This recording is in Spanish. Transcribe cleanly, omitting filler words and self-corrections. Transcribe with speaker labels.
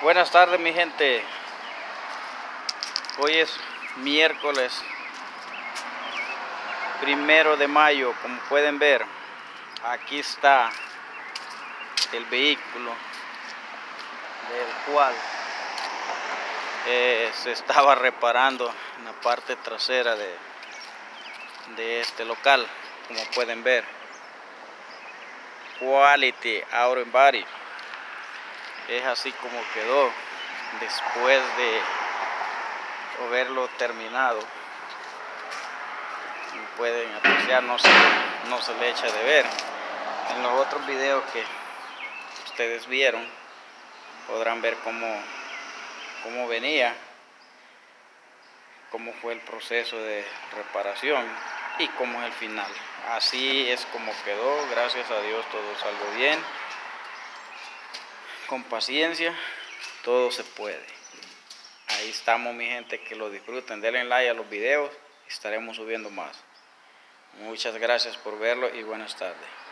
Speaker 1: Buenas tardes, mi gente. Hoy es miércoles 1 de mayo. Como pueden ver, aquí está el vehículo del cual se estaba reparando en la parte trasera de este local. Como pueden ver, Quality Auto and Body. Es así como quedó después de haberlo terminado. Como pueden apreciar, no se le echa de ver. En los otros videos que ustedes vieron podrán ver cómo venía, cómo fue el proceso de reparación y cómo es el final. Así es como quedó. Gracias a Dios todo salió bien. Con paciencia todo se puede. Ahí estamos, mi gente, que lo disfruten. Denle like a los videos, estaremos subiendo más. Muchas gracias por verlo y buenas tardes.